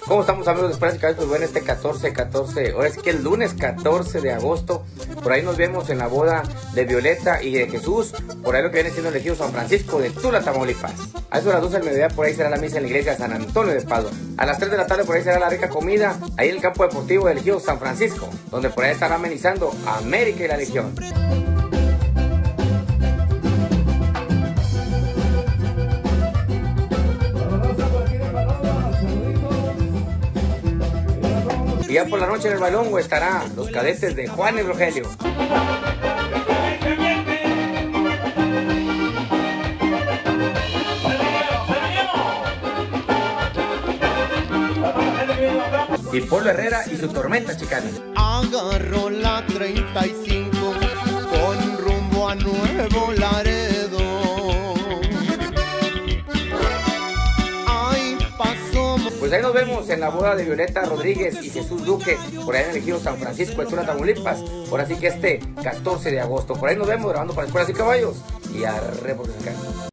¿Cómo estamos, amigos de Esperanza y Caballos? Pues bueno, este 14, ahora es que el lunes 14 de agosto, por ahí nos vemos en la boda de Violeta y de Jesús, por ahí lo que viene siendo el ejido San Francisco de Tula, Tamaulipas. A eso de las 12 del mediodía por ahí será la misa en la iglesia de San Antonio de Padua. A las 3 de la tarde por ahí será la rica comida, ahí en el campo deportivo del ejido San Francisco, donde por ahí estará amenizando América y la Legión. Y ya por la noche en el bailongo estará los cadetes de Juan y Rogelio. Y Polo Herrera y su tormenta chicana. Agarró la 35 con rumbo a Nuevo Laredo. Ay, pasó. Pues ahí nos vemos en la boda de Violeta Rodríguez y Jesús Duque, por ahí en el ejido San Francisco de Tula, Tamaulipas. Ahora sí que este 14 de agosto. Por ahí nos vemos grabando para Escuelas y Caballos. Y arre por el